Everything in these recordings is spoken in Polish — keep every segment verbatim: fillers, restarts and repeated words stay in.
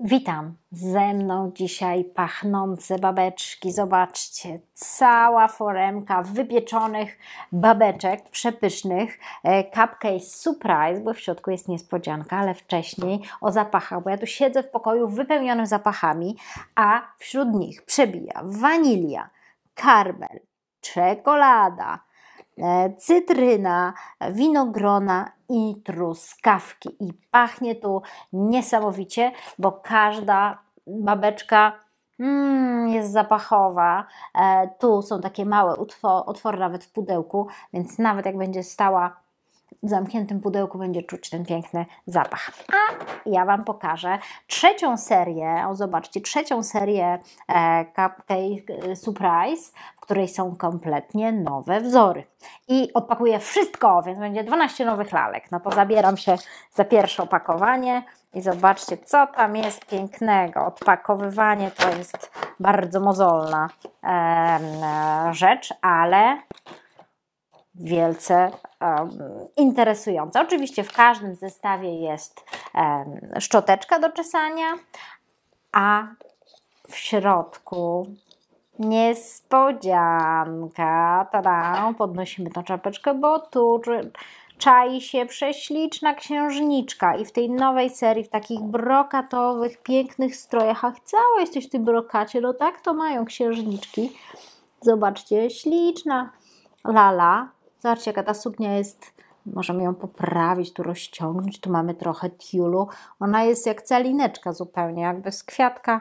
Witam, ze mną dzisiaj pachnące babeczki. Zobaczcie, cała foremka wypieczonych babeczek przepysznych. Cupcake Surprise, bo w środku jest niespodzianka, ale wcześniej o zapachach, bo ja tu siedzę w pokoju wypełnionym zapachami, a wśród nich przebija wanilia, karmel, czekolada, cytryna, winogrona i truskawki. I pachnie tu niesamowicie, bo każda babeczka mm, jest zapachowa. E, tu są takie małe otwory nawet w pudełku, więc nawet jak będzie stała w zamkniętym pudełku, będzie czuć ten piękny zapach. A ja Wam pokażę trzecią serię, o zobaczcie, trzecią serię e, Cupcake Surprise, w której są kompletnie nowe wzory. I odpakuję wszystko, więc będzie dwanaście nowych lalek. No to zabieram się za pierwsze opakowanie i zobaczcie, co tam jest pięknego. Odpakowywanie to jest bardzo mozolna e, rzecz, ale wielce um, interesujące. Oczywiście w każdym zestawie jest um, szczoteczka do czesania, a w środku niespodzianka. Tada! Podnosimy tą czapeczkę, bo tu czai się prześliczna księżniczka i w tej nowej serii, w takich brokatowych, pięknych strojach, ach, cała jesteś w tym brokacie, no tak to mają księżniczki. Zobaczcie, śliczna lala. Zobaczcie, jaka ta suknia jest, możemy ją poprawić, tu rozciągnąć, tu mamy trochę tiulu. Ona jest jak calineczka zupełnie, jakby z kwiatka,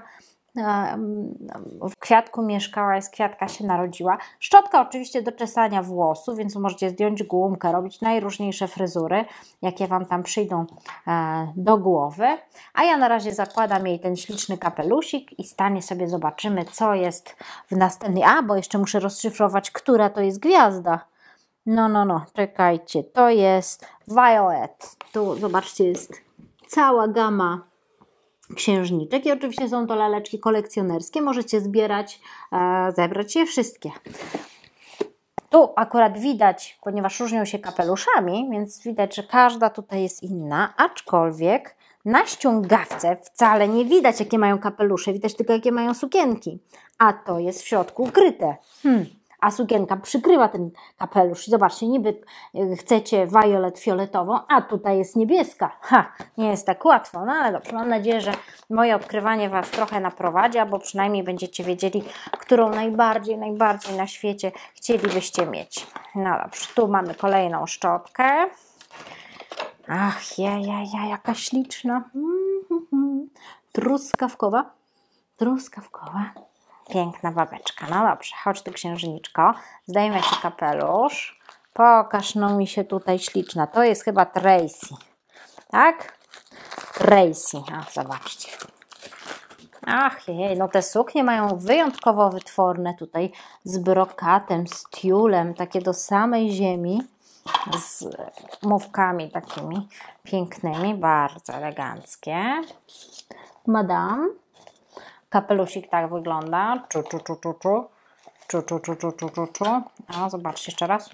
w kwiatku mieszkała, z kwiatka się narodziła. Szczotka oczywiście do czesania włosów, więc możecie zdjąć gumkę, robić najróżniejsze fryzury, jakie Wam tam przyjdą do głowy. A ja na razie zakładam jej ten śliczny kapelusik i stanie sobie zobaczymy, co jest w następnej. A, bo jeszcze muszę rozszyfrować, która to jest gwiazda. No, no, no, czekajcie, to jest Violet. Tu zobaczcie, jest cała gama księżniczek i oczywiście są to laleczki kolekcjonerskie. Możecie zbierać, e, zebrać je wszystkie. Tu akurat widać, ponieważ różnią się kapeluszami, więc widać, że każda tutaj jest inna, aczkolwiek na ściągawce wcale nie widać, jakie mają kapelusze, widać tylko, jakie mają sukienki, a to jest w środku ukryte. Hmm. A sukienka przykrywa ten kapelusz. Zobaczcie, niby chcecie violet fioletową, a tutaj jest niebieska. Ha, nie jest tak łatwo, no ale dobrze, mam nadzieję, że moje odkrywanie Was trochę naprowadzi, albo przynajmniej będziecie wiedzieli, którą najbardziej, najbardziej na świecie chcielibyście mieć. No dobrze, tu mamy kolejną szczotkę. Ach, ja, ja, ja, jaka śliczna. Truskawkowa. Truskawkowa. Piękna babeczka. No dobrze, chodź tu księżniczko. Zdejmę Ci kapelusz. Pokaż no mi się tutaj śliczna. To jest chyba Tracy. Tak? Tracy. A, zobaczcie. Ach jej, no te suknie mają wyjątkowo wytworne tutaj z brokatem, z tiulem, takie do samej ziemi, z mówkami takimi pięknymi, bardzo eleganckie. Madame. Kapelusik tak wygląda. Czu, czu, czu, czu, czu. Czu, czu, czu, czu, czu, czu, czu. A, zobaczcie jeszcze raz.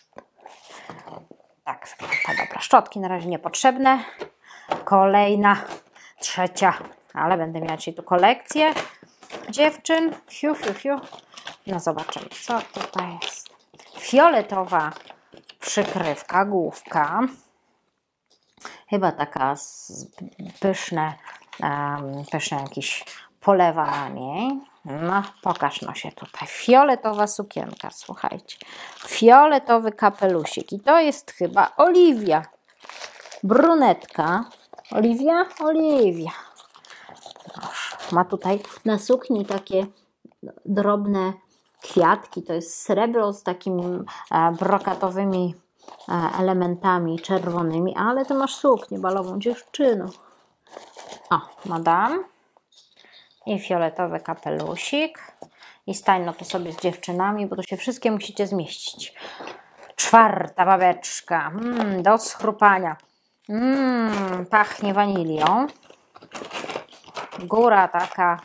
Tak wygląda. Dobra, szczotki na razie niepotrzebne. Kolejna, trzecia. Ale będę miała dzisiaj tu kolekcję dziewczyn. Fiu, fiu, fiu. No zobaczymy, co tutaj jest. Fioletowa przykrywka, główka. Chyba taka pyszne, um, pyszne jakieś polewa na niej. No, pokaż no się tutaj. Fioletowa sukienka, słuchajcie. Fioletowy kapelusik. I to jest chyba Oliwia. Brunetka. Oliwia? Oliwia. Proszę. Ma tutaj na sukni takie drobne kwiatki. To jest srebro z takimi e, brokatowymi e, elementami czerwonymi. Ale ty masz suknię balową, dziewczyno. O, madame. I fioletowy kapelusik. I stań no to sobie z dziewczynami, bo to się wszystkie musicie zmieścić. Czwarta babeczka. Mm, do schrupania. Mm, pachnie wanilią. Góra taka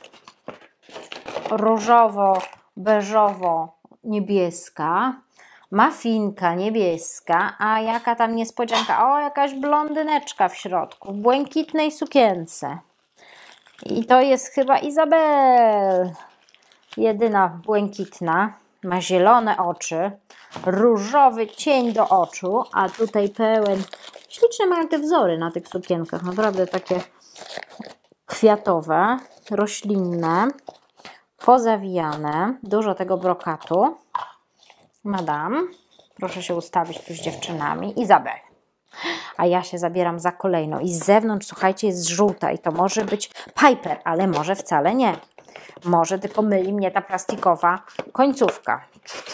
różowo-beżowo-niebieska. Mafinka niebieska. A jaka tam niespodzianka. O, jakaś blondyneczka w środku. W błękitnej sukience. I to jest chyba Izabel. Jedyna błękitna. Ma zielone oczy. Różowy cień do oczu. A tutaj pełen. Śliczne mają te wzory na tych sukienkach. Naprawdę takie kwiatowe, roślinne, pozawijane. Dużo tego brokatu. Madame, proszę się ustawić tu z dziewczynami. Izabel. A ja się zabieram za kolejną. I z zewnątrz, słuchajcie, jest żółta. I to może być Piper, ale może wcale nie. Może tylko myli mnie ta plastikowa końcówka.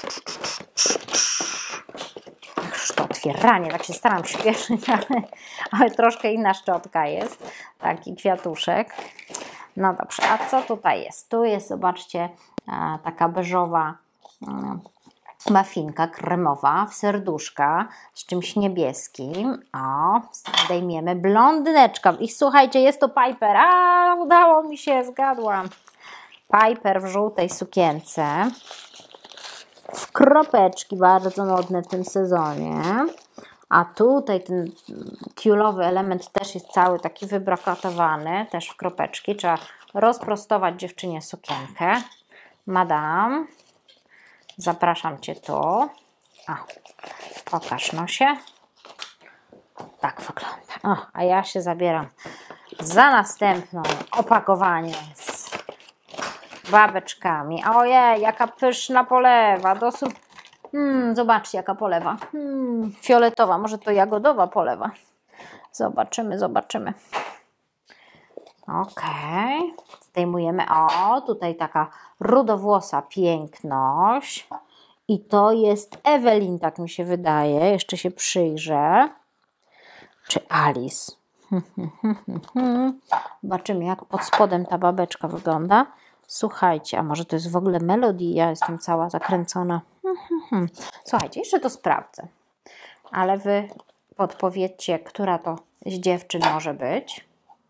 Ach, to otwieranie, tak się staram śpieszyć, ale, ale troszkę inna szczotka jest. Taki kwiatuszek. No dobrze, a co tutaj jest? Tu jest, zobaczcie, taka beżowa mafinka kremowa w serduszka z czymś niebieskim. O, zdejmiemy blondyneczka. I słuchajcie, jest to Piper. A, udało mi się, zgadłam. Piper w żółtej sukience. W kropeczki, bardzo modne w tym sezonie. A tutaj ten tiulowy element też jest cały taki wybrokatowany, też w kropeczki. Trzeba rozprostować dziewczynie sukienkę. Madame, zapraszam Cię tu. A, pokaż nosie. Tak wygląda. O, a ja się zabieram za następne opakowanie z babeczkami. Ojej, jaka pyszna polewa. Dosyć. Hmm, zobaczcie, jaka polewa. Hmm, fioletowa, może to jagodowa polewa. Zobaczymy, zobaczymy. Ok. Zdejmujemy. O, tutaj taka rudowłosa piękność. I to jest Ewelin, tak mi się wydaje. Jeszcze się przyjrzę. Czy Alice? Zobaczymy, jak pod spodem ta babeczka wygląda. Słuchajcie, a może to jest w ogóle Melody? Ja jestem cała zakręcona. Słuchajcie, jeszcze to sprawdzę. Ale wy podpowiedzcie, która to z dziewczyn może być.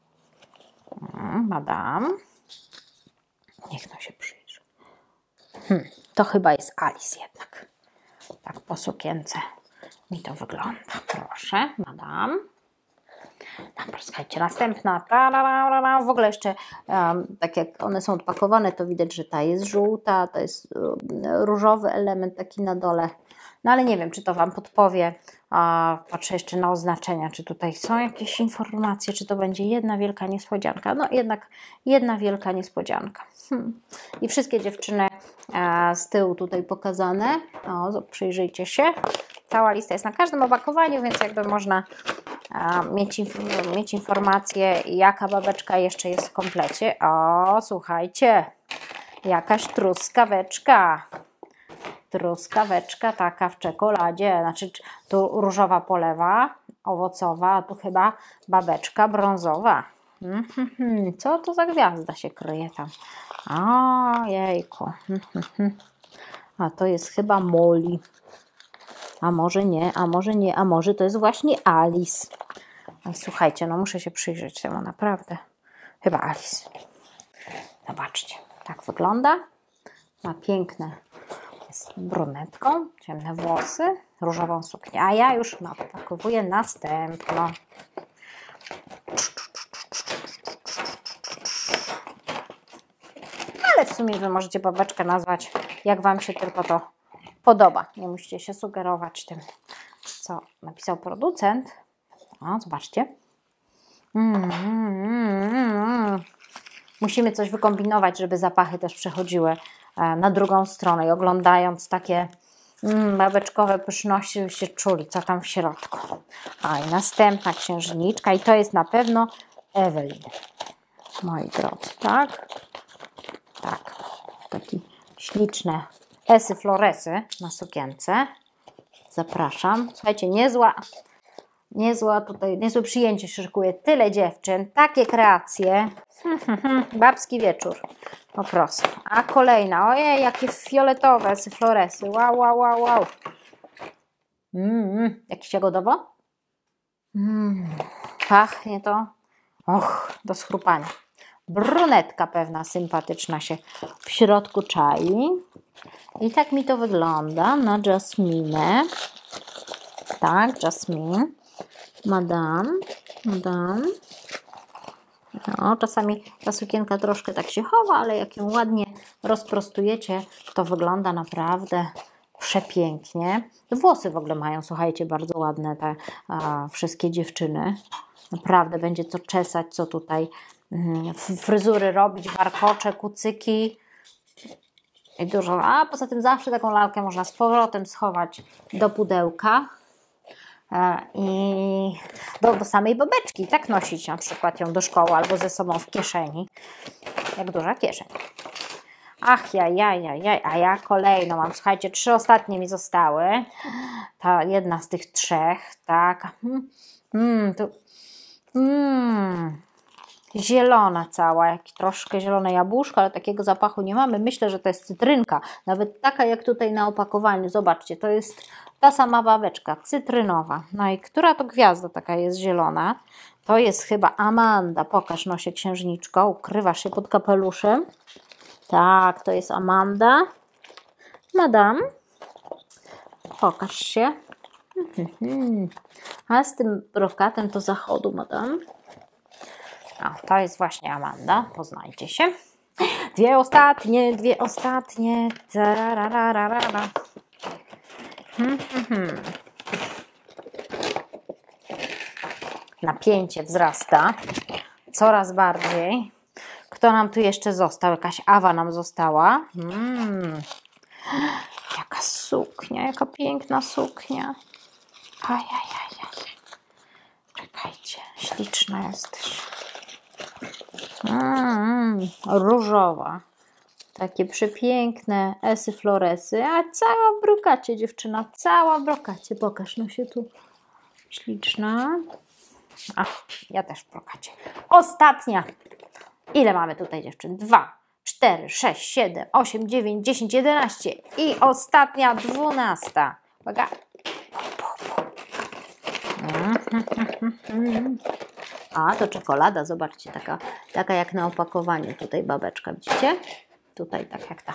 Madame. Niech no się przyjrzy. Hmm, to chyba jest Alice jednak. Tak po sukience mi to wygląda. Proszę, Madame. Dobra, słuchajcie, następna. W ogóle jeszcze, um, tak jak one są odpakowane, to widać, że ta jest żółta, to jest um, różowy element taki na dole. No ale nie wiem, czy to Wam podpowie. A, patrzę jeszcze na oznaczenia, czy tutaj są jakieś informacje, czy to będzie jedna wielka niespodzianka. No jednak jedna wielka niespodzianka. Hmm. I wszystkie dziewczyny e, z tyłu tutaj pokazane. O, przyjrzyjcie się. Cała lista jest na każdym opakowaniu, więc jakby można a, mieć, inf mieć informację, jaka babeczka jeszcze jest w komplecie. O, słuchajcie, jakaś truskaweczka. Truskaweczka taka w czekoladzie, znaczy tu różowa polewa, owocowa, a tu chyba babeczka brązowa. Mm -hmm. Co to za gwiazda się kryje tam? Ojejku. Mm -hmm. A to jest chyba Molly. A może nie, a może nie, a może to jest właśnie Alice. Oj, słuchajcie, no muszę się przyjrzeć temu naprawdę. Chyba Alice. Zobaczcie, tak wygląda. Ma piękne, jest brunetką, ciemne włosy, różową suknię. A ja już napakowuję następną. Ale w sumie Wy możecie babeczkę nazwać, jak Wam się tylko to podoba. Nie musicie się sugerować tym, co napisał producent. O, zobaczcie. Mm, mm, mm, mm. Musimy coś wykombinować, żeby zapachy też przechodziły na drugą stronę i oglądając takie mm, babeczkowe pyszności, byście czuli, co tam w środku. A i następna księżniczka i to jest na pewno Ewelin. Moi drodzy, tak? Tak. Takie śliczne esy floresy na sukience. Zapraszam. Słuchajcie, niezła, niezła tutaj, niezłe przyjęcie się szykuje. Tyle dziewczyn, takie kreacje. Babski wieczór. Po prostu. A kolejna. Ojej, jakie fioletowe esy floresy. Wow, wow, wow, wow. Mm, jakieś jagodowo? Mm, pachnie to. Och, do schrupania. Brunetka pewna, sympatyczna się w środku czai. I tak mi to wygląda na Jasminę. Tak, Jasmine. Madame. Madame. No, czasami ta sukienka troszkę tak się chowa, ale jak ją ładnie rozprostujecie, to wygląda naprawdę przepięknie. Włosy w ogóle mają, słuchajcie, bardzo ładne te a, wszystkie dziewczyny. Naprawdę będzie co czesać, co tutaj mm, fryzury robić, warkocze, kucyki i dużo. A poza tym zawsze taką lalkę można z powrotem schować do pudełka e, i do, do samej babeczki, tak nosić na przykład ją do szkoły albo ze sobą w kieszeni, jak duża kieszeń. Ach, ja, ja, ja, ja, a ja kolejną mam, słuchajcie, trzy ostatnie mi zostały. Ta jedna z tych trzech, tak. Mm, tu, mm, zielona cała, jak troszkę zielone jabłuszko, ale takiego zapachu nie mamy. Myślę, że to jest cytrynka, nawet taka jak tutaj na opakowaniu. Zobaczcie, to jest ta sama babeczka, cytrynowa. No i która to gwiazda taka jest zielona? To jest chyba Amanda. Pokaż nosie księżniczko, ukrywasz się pod kapeluszem. Tak, to jest Amanda. Madame, pokaż się. A z tym brokatem to zachodu, madame. O, to jest właśnie Amanda, poznajcie się. Dwie ostatnie, dwie ostatnie. Tarararara. Hmm, hmm, hmm. Napięcie wzrasta coraz bardziej. Kto nam tu jeszcze został? Jakaś Awa nam została. Hmm. Jaka suknia, jaka piękna suknia. Ajajajaj. Czekajcie, śliczna jesteś. Mm, różowa. Takie przepiękne esy floresy, a cała w brokacie dziewczyna, cała w brokacie. Pokaż, no się tu śliczna. A, ja też w brokacie. Ostatnia. Ile mamy tutaj dziewczyn? Dwa, cztery, sześć, siedem, osiem, dziewięć, dziesięć, jedenaście i ostatnia dwunasta. Uwaga. A, to czekolada, zobaczcie, taka, taka jak na opakowaniu. Tutaj babeczka, widzicie? Tutaj tak jak ta.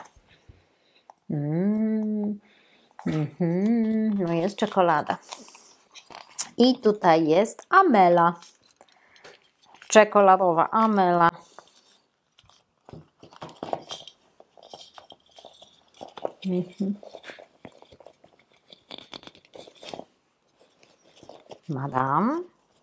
Mm. Mm-hmm. No jest czekolada. I tutaj jest Amela. Czekoladowa Amela. Mm-hmm. Madame.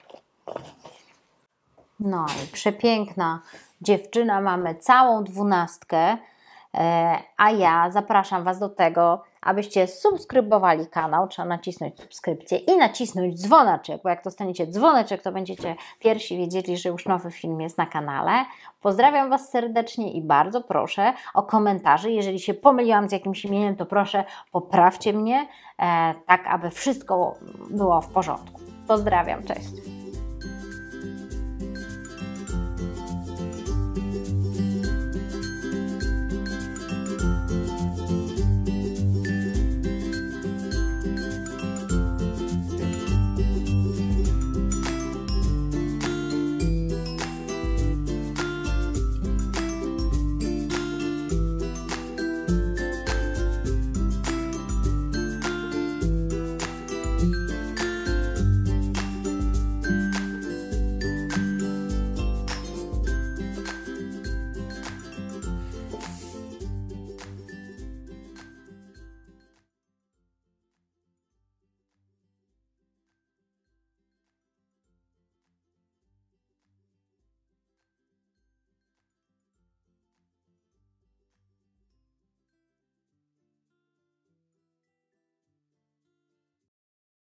No i przepiękna dziewczyna, mamy całą dwunastkę, a ja zapraszam Was do tego, abyście subskrybowali kanał, trzeba nacisnąć subskrypcję i nacisnąć dzwoneczek, bo jak dostaniecie dzwoneczek, to będziecie pierwsi wiedzieli, że już nowy film jest na kanale. Pozdrawiam Was serdecznie i bardzo proszę o komentarze. Jeżeli się pomyliłam z jakimś imieniem, to proszę poprawcie mnie, tak aby wszystko było w porządku. Pozdrawiam, cześć!